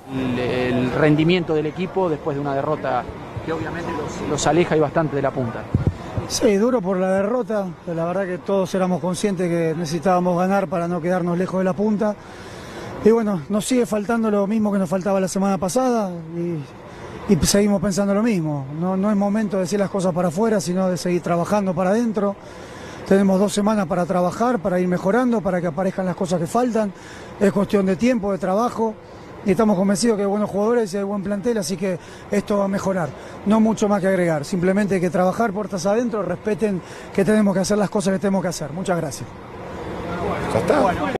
el rendimiento del equipo después de una derrota que obviamente los aleja y bastante de la punta. Sí, duro por la derrota, la verdad que todos éramos conscientes que necesitábamos ganar para no quedarnos lejos de la punta. Y bueno, nos sigue faltando lo mismo que nos faltaba la semana pasada y seguimos pensando lo mismo. No es momento de decir las cosas para afuera, sino de seguir trabajando para adentro. Tenemos 2 semanas para trabajar, para ir mejorando, para que aparezcan las cosas que faltan. Es cuestión de tiempo, de trabajo. Y estamos convencidos que hay buenos jugadores y hay buen plantel, así que esto va a mejorar. No mucho más que agregar, simplemente hay que trabajar puertas adentro, respeten que tenemos que hacer las cosas que tenemos que hacer. Muchas gracias. Ya está.